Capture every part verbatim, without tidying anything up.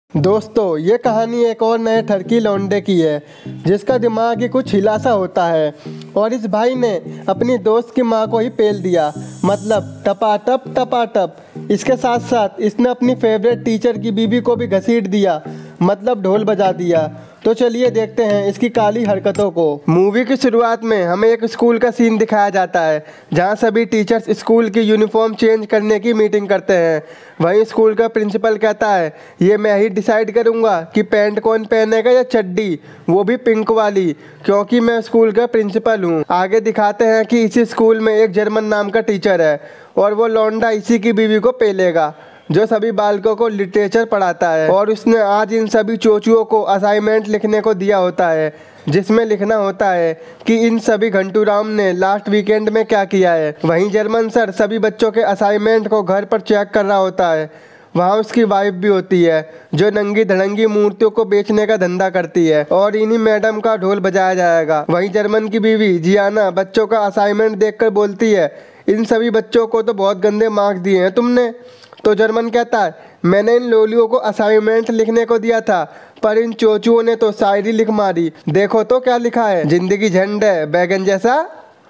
दोस्तों, ये कहानी एक और नए ठरकी लौंडे की है जिसका दिमाग ही कुछ हिलासा होता है। और इस भाई ने अपनी दोस्त की माँ को ही पेल दिया, मतलब टपाटप टपाटप। इसके साथ साथ इसने अपनी फेवरेट टीचर की बीबी को भी घसीट दिया, मतलब ढोल बजा दिया। तो चलिए देखते हैं इसकी काली हरकतों को। मूवी की शुरुआत में हमें एक स्कूल का सीन दिखाया जाता है जहां सभी टीचर्स स्कूल की यूनिफॉर्म चेंज करने की मीटिंग करते हैं। वहीं स्कूल का प्रिंसिपल कहता है, ये मैं ही डिसाइड करूंगा कि पैंट कौन पहनेगा या चड्डी, वो भी पिंक वाली, क्योंकि मैं स्कूल का प्रिंसिपल हूँ। आगे दिखाते हैं कि इसी स्कूल में एक जर्मन नाम का टीचर है और वो लौंडा इसी की बीवी को पेलेगा, जो सभी बालकों को लिटरेचर पढ़ाता है। और उसने आज इन सभी चोचुओं को असाइनमेंट लिखने को दिया होता है, जिसमें लिखना होता है कि इन सभी घंटू राम ने लास्ट वीकेंड में क्या किया है। वहीं जर्मन सर सभी बच्चों के असाइनमेंट को घर पर चेक कर रहा होता है। वहाँ उसकी वाइफ भी होती है जो नंगी धड़ंगी मूर्तियों को बेचने का धंधा करती है, और इन्हीं मैडम का ढोल बजाया जाएगा। वहीं जर्मन की बीवी जियाना बच्चों का असाइनमेंट देखकर बोलती है, इन सभी बच्चों को तो बहुत गंदे मार्क्स दिए हैं तुमने। तो जर्मन कहता है, मैंने इन लोलियों को असाइनमेंट लिखने को दिया था, पर इन चोचुओं ने तो शायरी लिख मारी। देखो तो क्या लिखा है, जिंदगी झंड है बैगन जैसा,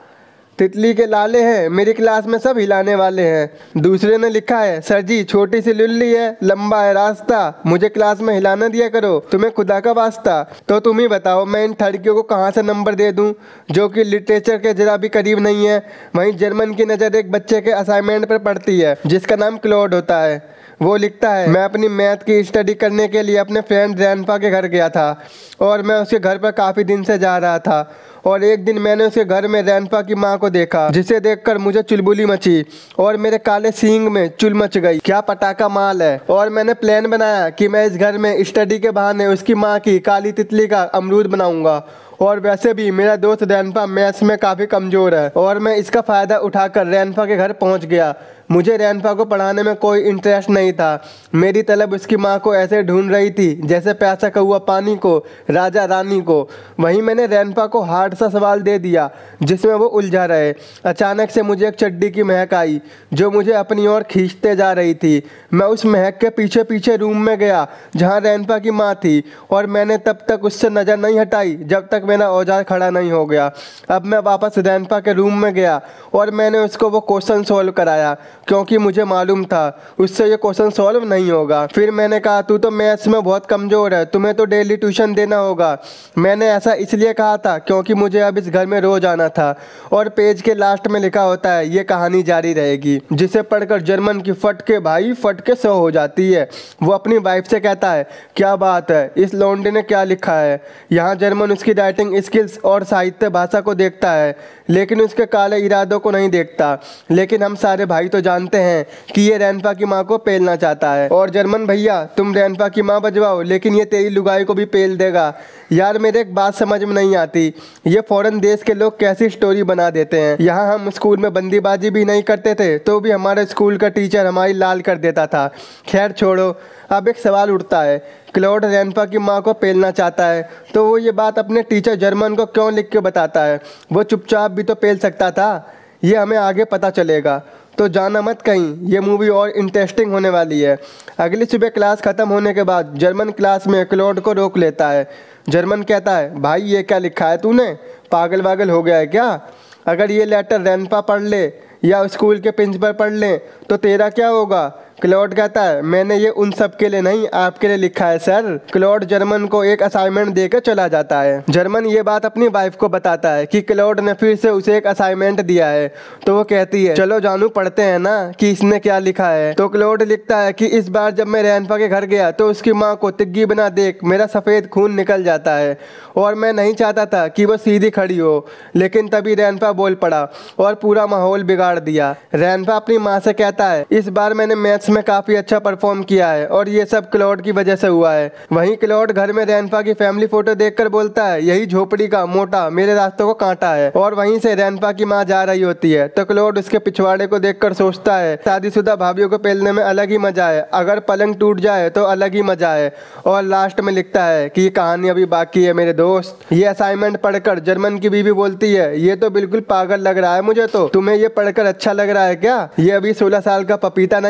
तितली के लाले हैं, मेरी क्लास में सब हिलाने वाले हैं। दूसरे ने लिखा है, सर जी छोटी सी लुल्ली है, लंबा है रास्ता, मुझे क्लास में हिलाना दिया करो, तुम्हें खुदा का वास्ता। तो तुम ही बताओ मैं इन ठड़कियों को कहाँ से नंबर दे दूँ जो कि लिटरेचर के जरा भी करीब नहीं है। वहीं जर्मन की नज़र एक बच्चे के असाइनमेंट पर पड़ती है जिसका नाम क्लॉड होता है। वो लिखता है, मैं अपनी मैथ की स्टडी करने के लिए अपने फ्रेंड ग्रैंडपा के घर गया था और मैं उसके घर पर काफ़ी दिन से जा रहा था, और एक दिन मैंने उसके घर में ग्रैंडपा की माँ को देखा, जिसे देखकर मुझे चुलबुली मची और मेरे काले सींग में चुल मच गई। क्या पटाखा माल है। और मैंने प्लान बनाया कि मैं इस घर में स्टडी के बहाने उसकी माँ की काली तितली का अमरूद बनाऊंगा। और वैसे भी मेरा दोस्त रैनपा मैथ्स में काफ़ी कमज़ोर है और मैं इसका फ़ायदा उठाकर रैनपा के घर पहुंच गया। मुझे रैनपा को पढ़ाने में कोई इंटरेस्ट नहीं था। मेरी तलब उसकी माँ को ऐसे ढूंढ रही थी जैसे प्यासा कौआ पानी को, राजा रानी को। वहीं मैंने रैनपा को हार्ड सा सवाल दे दिया जिसमें वो उलझा रहे। अचानक से मुझे एक चड्डी की महक आई जो मुझे अपनी ओर खींचते जा रही थी। मैं उस महक के पीछे पीछे रूम में गया जहाँ रैनपा की माँ थी, और मैंने तब तक उससे नज़र नहीं हटाई जब तक मेरा औजार खड़ा नहीं हो गया। अब मैं वापस रैनपा के रूम में गया और मैंने उसको वो क्वेश्चन सॉल्व कराया, क्योंकि मुझे मालूम था उससे ये क्वेश्चन सॉल्व नहीं होगा। फिर मैंने कहा, तू तो मैथ्स में बहुत कमज़ोर है, तुम्हें तो डेली ट्यूशन देना होगा। मैंने ऐसा इसलिए कहा था क्योंकि मुझे अब इस घर में रोज आना था। और पेज के लास्ट में लिखा होता है, ये कहानी जारी रहेगी, जिसे पढ़कर जर्मन की फट के भाई फट के सौ हो जाती है। वो अपनी वाइफ से कहता है, क्या बात है, इस लौंडे ने क्या लिखा है। यहाँ जर्मन उसकी राइटिंग स्किल्स और साहित्य भाषा को देखता है, लेकिन उसके काले इरादों को नहीं देखता। लेकिन हम सारे भाई तो जानते हैं कि ये रैनपा की माँ को पेलना चाहता है। और जर्मन भैया, तुम रैनपा की माँ बजवाओ, लेकिन ये तेरी लुगाई को भी पेल देगा। यार मेरे एक बात समझ में नहीं आती, ये फॉरेन देश के लोग कैसी स्टोरी बना देते हैं। यहाँ हम स्कूल में बंदीबाजी भी नहीं करते थे तो भी हमारे स्कूल का टीचर हमारी लाल कर देता था। खैर छोड़ो, अब एक सवाल उठता है, क्लॉड रैनपा की माँ को पेलना चाहता है तो वो ये बात अपने टीचर जर्मन को क्यों लिख के बताता है। वो चुपचाप भी तो पेल सकता था। ये हमें आगे पता चलेगा, तो जाना मत कहीं, ये मूवी और इंटरेस्टिंग होने वाली है। अगली सुबह क्लास ख़त्म होने के बाद जर्मन क्लास में क्लॉड को रोक लेता है। जर्मन कहता है, भाई ये क्या लिखा है तूने, पागल वागल हो गया है क्या। अगर ये लेटर रैनपा पढ़ ले या स्कूल के प्रिंसिपल पढ़ ले तो तेरा क्या होगा। क्लॉड कहता है, मैंने ये उन सब के लिए नहीं, आपके लिए लिखा है सर। क्लॉड जर्मन को एक असाइनमेंट देकर चला जाता है। जर्मन ये बात अपनी वाइफ को बताता है कि क्लॉड ने फिर से उसे एक असाइनमेंट दिया है। तो वो कहती है, चलो जानू पढ़ते हैं ना कि इसने क्या लिखा है। तो क्लॉड लिखता है कि इस बार जब मैं रैनपा के घर गया तो उसकी माँ को तिग्गी बना देख मेरा सफ़ेद खून निकल जाता है, और मैं नहीं चाहता था कि वो सीधी खड़ी हो, लेकिन तभी रैनपा बोल पड़ा और पूरा माहौल बिगाड़ दिया। रैनपा अपनी माँ से कहता है, इस बार मैंने मैथ्स में काफ़ी अच्छा परफॉर्म किया है और ये सब क्लॉड की वजह से हुआ है। वहीं क्लॉड घर में रैनपा की फैमिली फोटो देखकर बोलता है, यही झोपड़ी का मोटा मेरे रास्तों को कांटा है। और वहीं से रैनपा की माँ जा रही होती है तो क्लॉड उसके पिछवाड़े को देखकर सोचता है, शादीशुदा भाभीियों को पेलने में अलग ही मजा है, अगर पलंग टूट जाए तो अलग ही मजा है। और लास्ट में लिखता है कि ये कहानी अभी बाकी है मेरे दोस्त। ये असाइनमेंट पढ़कर जर्मन की बीवी बोलती है, ये तो बिल्कुल पागल लग रहा है मुझे, तो तुम्हें ये पढ़कर अच्छा लग रहा है क्या। ये अभी सोलह साल का पपीता नहीं हुआ है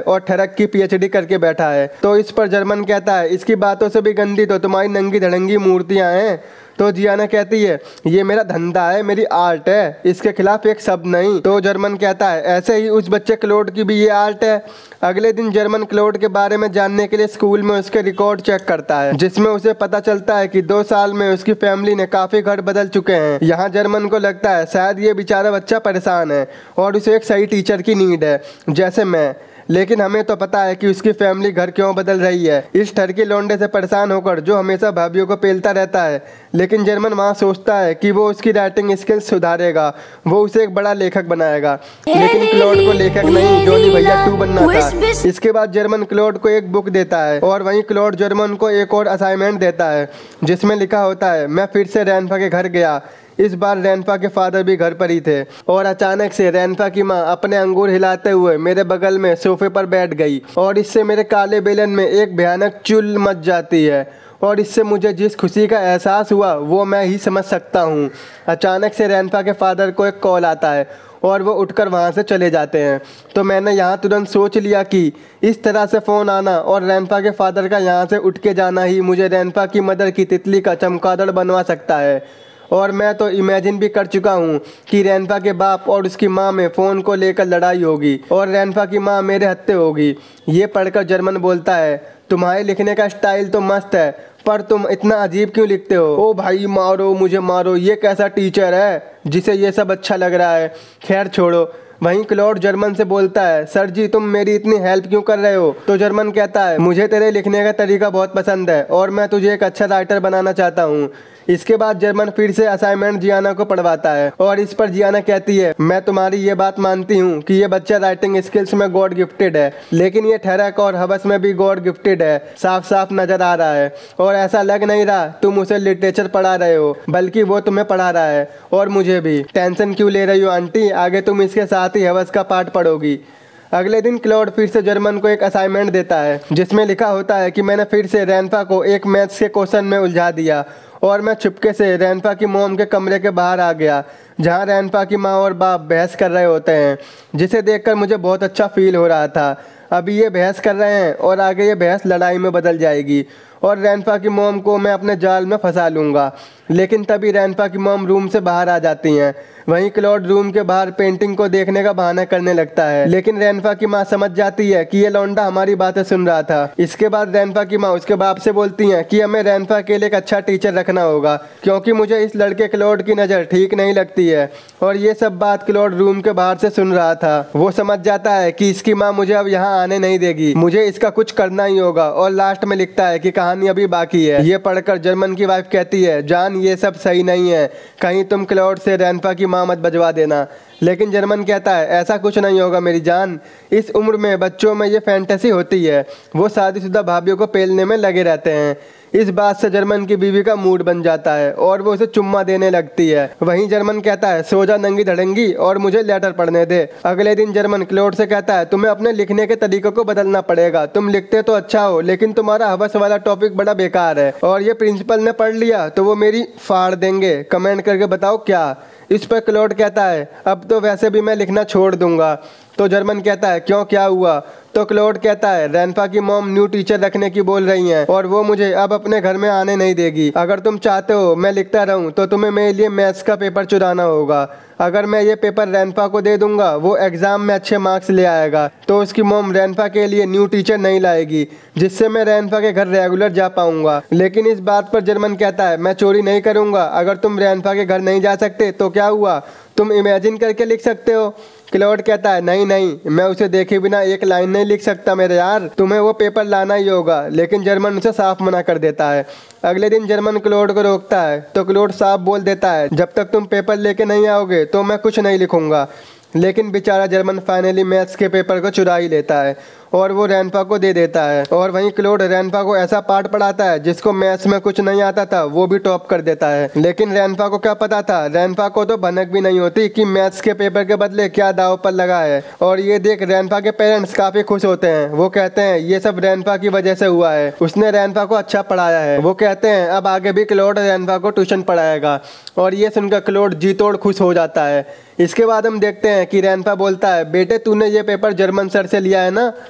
और ठरक की पीएचडी करके बैठा है। तो इस पर जर्मन कहता है इसकी बातों से भी गंदी तो तुम्हारी नंगी धड़ंगी मूर्तियाँ हैं। तो जियाना कहती है ये मेरा धंधा है, मेरी आर्ट है, इसके खिलाफ एक शब्द नहीं। तो जर्मन कहता है ऐसे ही उस बच्चे क्लोड की भी ये आर्ट है। अगले दिन जर्मन क्लोड के बारे में जानने के लिए स्कूल में उसके रिकॉर्ड चेक करता है, जिसमें उसे पता चलता है कि दो साल में उसकी फैमिली ने काफी घर बदल चुके हैं। यहाँ जर्मन को लगता है शायद ये बेचारा बच्चा परेशान है और उसे एक सही टीचर की नीड है, जैसे मैं। लेकिन हमें तो पता है कि उसकी फैमिली घर क्यों बदल रही है, इस ठरकी लौंडे से परेशान होकर जो हमेशा भाभीियों को पेलता रहता है। लेकिन जर्मन वहाँ सोचता है कि वो उसकी राइटिंग स्किल्स सुधारेगा, वो उसे एक बड़ा लेखक बनाएगा। लेकिन क्लोड को लेखक नहीं, जॉनी भैया टू बनना था। इसके बाद जर्मन क्लोड को एक बुक देता है और वहीं क्लोड जर्मन को एक और असाइनमेंट देता है, जिसमें लिखा होता है मैं फिर से रैनफा के घर गया। इस बार रैनफा के फादर भी घर पर ही थे और अचानक से रैनफा की माँ अपने अंगूर हिलाते हुए मेरे बगल में सोफे पर बैठ गई और इससे मेरे काले बेलन में एक भयानक चुल मच जाती है और इससे मुझे जिस खुशी का एहसास हुआ वो मैं ही समझ सकता हूँ। अचानक से रैनफा के फादर को एक कॉल आता है और वो उठकर वहाँ से चले जाते हैं। तो मैंने यहाँ तुरंत सोच लिया कि इस तरह से फ़ोन आना और रैनफा के फादर का यहाँ से उठ के जाना ही मुझे रैनफा की मदर की तितली का चमगादड़ बनवा सकता है। और मैं तो इमेजिन भी कर चुका हूँ कि रैनफा के बाप और उसकी माँ में फ़ोन को लेकर लड़ाई होगी और रैनफा की माँ मेरे हत्थे होगी। ये पढ़कर जर्मन बोलता है तुम्हारे लिखने का स्टाइल तो मस्त है, पर तुम इतना अजीब क्यों लिखते हो? ओ भाई मारो मुझे मारो, ये कैसा टीचर है जिसे ये सब अच्छा लग रहा है। खैर छोड़ो। वहीं क्लोड जर्मन से बोलता है सर जी तुम मेरी इतनी हेल्प क्यों कर रहे हो? तो जर्मन कहता है मुझे तेरे लिखने का तरीका बहुत पसंद है और मैं तुझे एक अच्छा राइटर बनाना चाहता हूँ। इसके बाद जर्मन फिर से असाइनमेंट जियाना को पढ़वाता है और इस पर जियाना कहती है मैं तुम्हारी ये बात मानती हूँ कि ये बच्चा राइटिंग स्किल्स में गॉड गिफ्टेड है, लेकिन ये ठहरक और हवस में भी गॉड गिफ्टेड है, साफ साफ नजर आ रहा है। और ऐसा लग नहीं रहा तुम उसे लिटरेचर पढ़ा रहे हो, बल्कि वो तुम्हें पढ़ा रहा है और मुझे भी। टेंशन क्यों ले रही हो आंटी, आगे तुम इसके साथ ही हवस का पाठ पढ़ोगी। अगले दिन क्लाउड फिर से जर्मन को एक असाइनमेंट देता है जिसमें लिखा होता है कि मैंने फिर से रैनफा को एक मैथ्स के क्वेश्चन में उलझा दिया और मैं चुपके से रैनफा की मोम के कमरे के बाहर आ गया जहां रैनफा की माँ और बाप बहस कर रहे होते हैं, जिसे देखकर मुझे बहुत अच्छा फील हो रहा था। अभी ये बहस कर रहे हैं और आगे ये बहस लड़ाई में बदल जाएगी और रैनफा की मोम को मैं अपने जाल में फंसा लूँगा। लेकिन तभी रैनफा की मोम रूम से बाहर आ जाती हैं। वहीं क्लाउड रूम के बाहर पेंटिंग को देखने का बहाना करने लगता है, लेकिन रैनफा की माँ समझ जाती है कि ये लौंडा हमारी बातें सुन रहा था। इसके बाद रैनफा की माँ उसके बाप से बोलती हैं कि हमें रैनफा के लिए एक अच्छा टीचर रखना होगा, क्योंकि मुझे इस लड़के क्लाउड की नज़र ठीक नहीं लगती है। और ये सब बात क्लाउड रूम के बाहर से सुन रहा था। वो समझ जाता है कि इसकी माँ मुझे अब यहाँ आने नहीं देगी, मुझे इसका कुछ करना ही होगा। और लास्ट में लिखता है कि कहानी अभी बाकी है। ये पढ़कर जर्मन की वाइफ कहती है जान ये सब सही नहीं है, कहीं तुम क्लाउड से रैनफा की माँ मत बजवा देना। लेकिन जर्मन कहता है ऐसा कुछ नहीं होगा मेरी जान, इस उम्र में बच्चों में ये फैंटेसी होती है, वो शादीशुदा भाभीियों को पेलने में लगे रहते हैं। इस बात से जर्मन की बीवी का मूड बन जाता है और वो उसे चुम्मा देने लगती है। वहीं जर्मन कहता है सो जा नंगी धड़ंगी और मुझे लेटर पढ़ने दे। अगले दिन जर्मन क्लाउड से कहता है तुम्हें अपने लिखने के तरीकों को बदलना पड़ेगा, तुम लिखते तो अच्छा हो लेकिन तुम्हारा हवस वाला टॉपिक बड़ा बेकार है, और ये प्रिंसिपल ने पढ़ लिया तो वो मेरी फाड़ देंगे, कमेंट करके बताओ क्या। इस पर क्लाउड कहता है अब तो वैसे भी मैं लिखना छोड़ दूंगा। तो जर्मन कहता है क्यों, क्या हुआ? तो क्लाउड कहता है रैनफा की मॉम न्यू टीचर रखने की बोल रही हैं और वो मुझे अब अपने घर में आने नहीं देगी। अगर तुम चाहते हो मैं लिखता रहूं तो तुम्हें मेरे लिए मैथ्स का पेपर चुराना होगा। अगर मैं ये पेपर रैनफा को दे दूंगा वो एग्जाम में अच्छे मार्क्स ले आएगा तो उसकी मॉम रैनफा के लिए न्यू टीचर नहीं लाएगी, जिससे मैं रैनफा के घर रेगुलर जा पाऊंगा। लेकिन इस बात पर जर्मन कहता है मैं चोरी नहीं करूंगा, अगर तुम रैनफा के घर नहीं जा सकते तो क्या हुआ, तुम इमेजिन करके लिख सकते हो। क्लाउड कहता है नहीं नहीं, मैं उसे देखे बिना एक लाइन नहीं लिख सकता मेरे यार, तुम्हें वो पेपर लाना ही होगा। लेकिन जर्मन उसे साफ मना कर देता है। अगले दिन जर्मन क्लाउड को रोकता है तो क्लाउड साफ बोल देता है जब तक तुम पेपर लेके नहीं आओगे तो मैं कुछ नहीं लिखूंगा। लेकिन बेचारा जर्मन फाइनली मैथ्स के पेपर को चुरा ही लेता है और वो रैनफा को दे देता है। और वहीं क्लाउड रैनफा को ऐसा पाठ पढ़ाता है जिसको मैथ्स में कुछ नहीं आता था वो भी टॉप कर देता है। लेकिन रैनफा को क्या पता था, रैनफा को तो भनक भी नहीं होती कि मैथ्स के पेपर के बदले क्या दाव पर लगा है। और ये देख रैनफा के पेरेंट्स काफी खुश होते हैं। वो कहते हैं ये सब रैनफा की वजह से हुआ है, उसने रैनफा को अच्छा पढ़ाया है। वो कहते हैं अब आगे भी क्लाउड रैनफा को ट्यूशन पढ़ाएगा और ये सुनकर क्लाउड जी तोड़ खुश हो जाता है। इसके बाद हम देखते हैं कि रैनफा बोलता है बेटे तूने ये पेपर जर्मन सर से लिया है ना, तो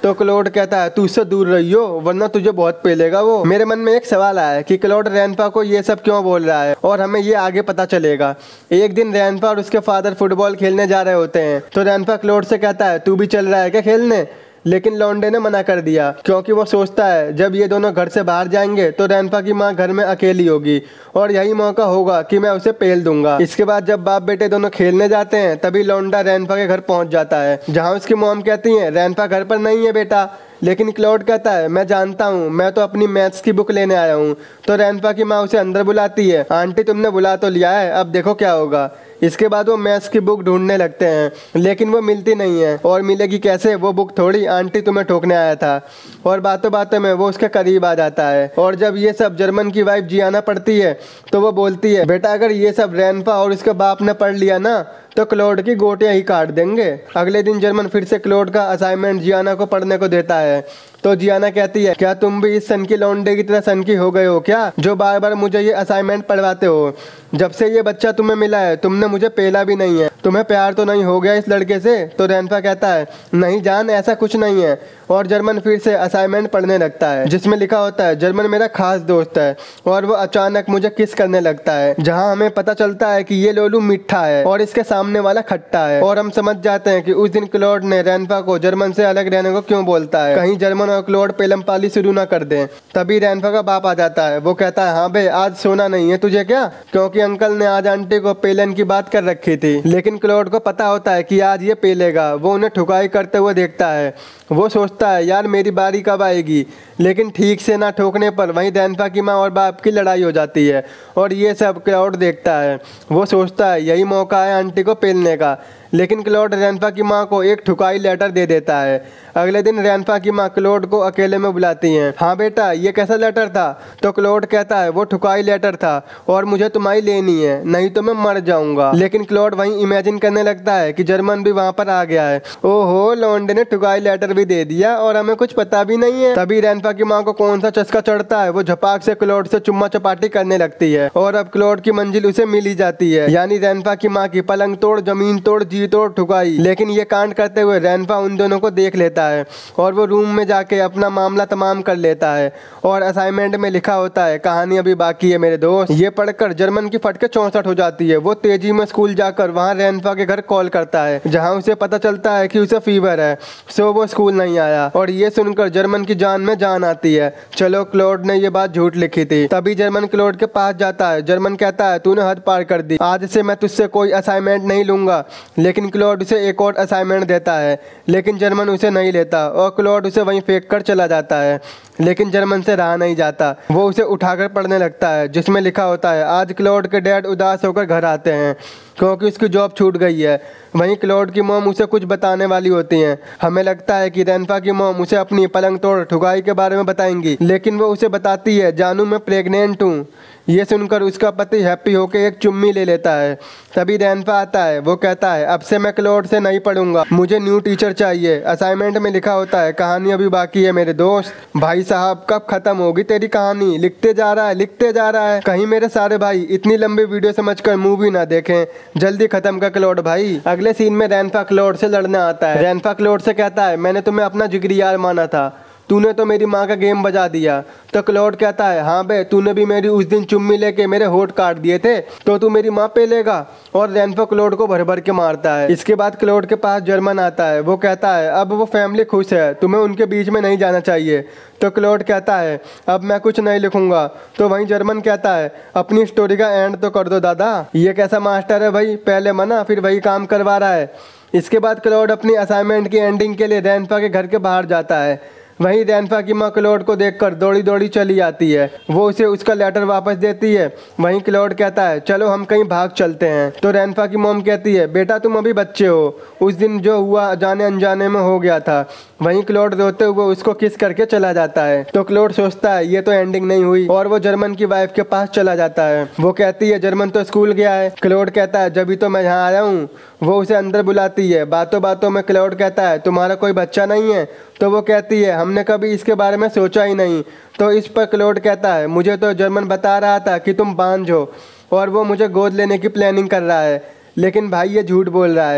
तो क्लोड कहता है तू उससे दूर रहियो वरना तुझे बहुत पेलेगा वो। मेरे मन में एक सवाल आया कि क्लोड रैनपा को ये सब क्यों बोल रहा है और हमें ये आगे पता चलेगा। एक दिन रैनपा और उसके फादर फुटबॉल खेलने जा रहे होते हैं तो रैनपा क्लोड से कहता है तू भी चल रहा है क्या खेलने, लेकिन लौंडे ने मना कर दिया क्योंकि वो सोचता है जब ये दोनों घर से बाहर जाएंगे तो रैनपा की माँ घर में अकेली होगी और यही मौका होगा कि मैं उसे पेल दूंगा। इसके बाद जब बाप बेटे दोनों खेलने जाते हैं तभी लौंडा रैनपा के घर पहुंच जाता है जहां उसकी मॉम कहती है रैनपा घर पर नहीं है बेटा, लेकिन क्लाउड कहता है मैं जानता हूँ मैं तो अपनी मैथ्स की बुक लेने आया हूँ। तो रैनपा की माँ उसे अंदर बुलाती है, आंटी तुमने बुला तो लिया है अब देखो क्या होगा। इसके बाद वो मैथ्स की बुक ढूंढने लगते हैं लेकिन वो मिलती नहीं है और मिलेगी कैसे, वो बुक थोड़ी आंटी तुम्हें ठोकने आया था। और बातों बातों में वो उसके करीब आ जाता है और जब ये सब जर्मन की वाइफ जियाना पढ़ती है तो वो बोलती है बेटा अगर ये सब रैनपा और उसके बाप ने पढ़ लिया ना तो क्लोड की गोटियां ही काट देंगे। अगले दिन जर्मन फिर से क्लोड का असाइनमेंट जियाना को पढ़ने को देता है तो जियाना कहती है क्या तुम भी इस सन की लौंडे की तरह सन की हो गए हो क्या जो बार बार मुझे ये असाइनमेंट पढ़वाते हो। जब से ये बच्चा तुम्हें मिला है तुमने मुझे पेला भी नहीं है, तुम्हें प्यार तो नहीं हो गया इस लड़के से। तो रैनपा कहता है नहीं जान ऐसा कुछ नहीं है और जर्मन फिर से असाइनमेंट पढ़ने लगता है जिसमें लिखा होता है जर्मन मेरा खास दोस्त है और वो अचानक मुझे किस करने लगता है, जहाँ हमें पता चलता है कि ये लोलू मीठा है और इसके सामने वाला खट्टा है। और हम समझ जाते हैं कि उस दिन क्लोड ने रैनपा को जर्मन से अलग रहने को क्यों बोलता है, कहीं जर्मन और क्लोड पेलम पाली शुरू ना कर दें। तभी रैनपा का बाप आ जाता है, वो कहता है हाँ बे आज सोना नहीं है तुझे क्या, क्योंकि अंकल ने आज आंटी को पेलन की बात कर रखी थी। लेकिन क्लोड को पता होता है कि आज ये पेलेगा। वो उन्हें ठुकाई करते हुए देखता है, वो सोचता है यार मेरी बारी कब आएगी, लेकिन ठीक से ना ठोकने पर वहीं रैनपा की माँ और बाप की लड़ाई हो जाती है और ये सब क्लाउड देखता है। वो सोचता है यही मौका है आंटी को पेलने का, लेकिन क्लोड रैनपा की माँ को एक ठुकाई लेटर दे देता है। अगले दिन रैनपा की माँ क्लोड को अकेले में बुलाती हैं। हाँ बेटा ये कैसा लेटर था? तो क्लोड कहता है वो ठुकाई लेटर था और मुझे तुम्हारी लेनी है नहीं तो मैं मर जाऊंगा। लेकिन क्लोड वहीं इमेजिन करने लगता है कि जर्मन भी वहाँ पर आ गया है। ओहो लौंडे ने ठुकाई लेटर भी दे दिया और हमें कुछ पता भी नहीं है। तभी रैनपा की माँ को कौन सा चस्का चढ़ता है, वो झपाक से क्लोड से चुम्मा चपाटी करने लगती है और अब क्लोड की मंजिल उसे मिल ही जाती है, यानी रैनपा की माँ की पलंग तोड़ जमीन तोड़ जी तोड़ ठुकाई। लेकिन ये कांड करते हुए रैनपा उन दोनों को देख लेता है और वो रूम में जाके अपना मामला तमाम कर लेता है और असाइनमेंट में लिखा होता है कहानी अभी बाकी है मेरे दोस्त। ये पढ़कर जर्मन की फटके चौंसठ हो जाती है। वो तेजी में स्कूल जाकर वहाँ रैनपा के घर कॉल करता है जहाँ उसे पता चलता है कि उसे फीवर है, सो वो स्कूल नहीं आया। और ये सुनकर जर्मन की जान में जान आती है, चलो क्लोड ने ये बात झूठ लिखी थी। तभी जर्मन क्लोड के पास जाता है। जर्मन कहता है तूने हद पार कर दी, आज से मैं तुझसे कोई असाइनमेंट नहीं लूंगा। लेकिन क्लोड उसे एक और असाइनमेंट देता है लेकिन जर्मन उसे नहीं लेता और क्लोड उसे वहीं फेंक कर चला जाता है। लेकिन जर्मन से रहा नहीं जाता, वो उसे उठाकर पढ़ने लगता है जिसमें लिखा होता है आज क्लोड के डैड उदास होकर घर आते हैं क्योंकि उसकी जॉब छूट गई है। वहीं क्लोड की मॉम उसे कुछ बताने वाली होती हैं। हमें लगता है कि रैनपा की मॉम उसे अपनी पलंग तोड़ ठुकाई के बारे में बताएंगी, लेकिन वो उसे बताती है जानू मैं प्रेग्नेंट हूँ। ये सुनकर उसका पति हैप्पी होकर एक चुम्मी ले लेता है। तभी रैनपा आता है, वो कहता है अब से मैं क्लोड से नहीं पढ़ूंगा, मुझे न्यू टीचर चाहिए। असाइनमेंट में लिखा होता है कहानी अभी बाकी है मेरे दोस्त। भाई साहब कब खत्म होगी तेरी कहानी? लिखते जा रहा है लिखते जा रहा है, कहीं मेरे सारे भाई इतनी लंबी वीडियो समझकर मूवी ना देखें, जल्दी खत्म कर क्लोड भाई। अगले सीन में रैनपा क्लोड से लड़ने आता है। रैनपा क्लोड से कहता है मैंने तुम्हें अपना जिगरी यार माना था, तूने तो मेरी माँ का गेम बजा दिया। तो क्लोड कहता है हाँ बे तूने भी मेरी उस दिन चुम्मी लेके मेरे होठ काट दिए थे, तो तू मेरी माँ पे लेगा। और रैनपा क्लोड को भर भर के मारता है। इसके बाद क्लोड के पास जर्मन आता है, वो कहता है अब वो फैमिली खुश है, तुम्हें उनके बीच में नहीं जाना चाहिए। तो क्लोड कहता है अब मैं कुछ नहीं लिखूंगा। तो वहीं जर्मन कहता है अपनी स्टोरी का एंड तो कर दो दादा। ये कैसा मास्टर है भाई, पहले मना फिर वही काम करवा रहा है। इसके बाद क्लोड अपनी असाइनमेंट की एंडिंग के लिए रैनपा के घर के बाहर जाता है। वहीं रैनपा की माँ क्लोड को देखकर दौड़ी दौड़ी चली आती है, वो उसे उसका लेटर वापस देती है। वहीं क्लोड कहता है चलो हम कहीं भाग चलते हैं। तो रैनपा की मॉम कहती है बेटा तुम अभी बच्चे हो, उस दिन जो हुआ जाने अनजाने में हो गया था। वहीं क्लोड रोते हुए उसको किस करके चला जाता है। तो क्लोड सोचता है ये तो एंडिंग नहीं हुई और वो जर्मन की वाइफ के पास चला जाता है। वो कहती है जर्मन तो स्कूल गया है। क्लोड कहता है जब ही तो मैं यहाँ आया हूँ। वो उसे अंदर बुलाती है। बातों बातों में क्लोड कहता है तुम्हारा कोई बच्चा नहीं है? तो वो कहती है हमने कभी इसके बारे में सोचा ही नहीं। तो इस पर क्लोड कहता है मुझे तो जर्मन बता रहा था कि तुम बांझ हो और वो मुझे गोद लेने की प्लानिंग कर रहा है, लेकिन भाई ये झूठ बोल रहा है।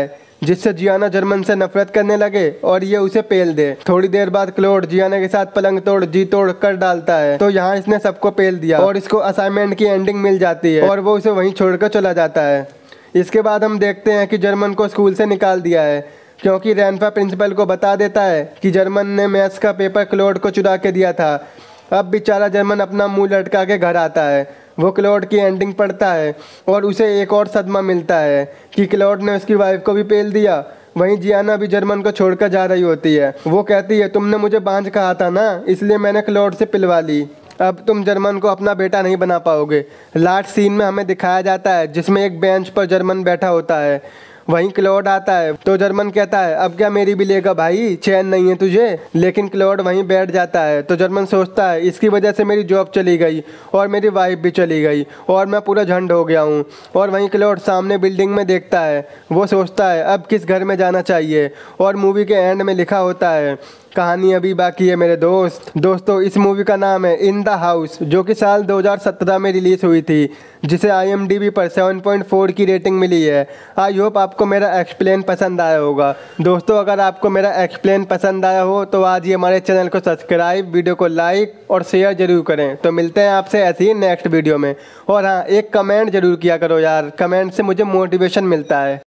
जिससे जियाना जर्मन से नफरत करने लगे और ये उसे पेल दे। थोड़ी देर बाद क्लोड जियाना के साथ पलंग तोड़ जी तोड़ कर डालता है, तो यहाँ इसने सबको पेल दिया और इसको असाइनमेंट की एंडिंग मिल जाती है और वो उसे वहीं छोड़कर चला जाता है। इसके बाद हम देखते हैं कि जर्मन को स्कूल से निकाल दिया है, क्योंकि रैनफा प्रिंसिपल को बता देता है कि जर्मन ने मैथ्स का पेपर क्लोड को चुरा के दिया था। अब बेचारा जर्मन अपना मुंह लटका के घर आता है। वो क्लोड की एंडिंग पढ़ता है और उसे एक और सदमा मिलता है कि क्लोड ने उसकी वाइफ को भी पेल दिया। वहीं जियाना भी जर्मन को छोड़कर जा रही होती है। वो कहती है, तुमने मुझे बांझ कहा था ना, इसलिए मैंने क्लोड से पिलवा ली। अब तुम जर्मन को अपना बेटा नहीं बना पाओगे। लास्ट सीन में हमें दिखाया जाता है जिसमें एक बेंच पर जर्मन बैठा होता है। वहीं क्लोड आता है तो जर्मन कहता है, अब क्या मेरी भी लेगा भाई, चैन नहीं है तुझे। लेकिन क्लोड वहीं बैठ जाता है तो जर्मन सोचता है, इसकी वजह से मेरी जॉब चली गई और मेरी वाइफ भी चली गई और मैं पूरा झंड हो गया हूँ। और वहीं क्लोड सामने बिल्डिंग में देखता है। वो सोचता है अब किस घर में जाना चाहिए। और मूवी के एंड में लिखा होता है, कहानी अभी बाकी है मेरे दोस्त। दोस्तों, इस मूवी का नाम है इन द हाउस, जो कि साल दो हज़ार सत्रह में रिलीज हुई थी, जिसे आई एम डी बी पर सात पॉइंट चार की रेटिंग मिली है। आई होप आपको मेरा एक्सप्लेन पसंद आया होगा। दोस्तों, अगर आपको मेरा एक्सप्लेन पसंद आया हो तो आज ही हमारे चैनल को सब्सक्राइब, वीडियो को लाइक और शेयर जरूर करें। तो मिलते हैं आपसे ऐसे ही नेक्स्ट वीडियो में। और हाँ, एक कमेंट जरूर किया करो यार, कमेंट से मुझे मोटिवेशन मिलता है।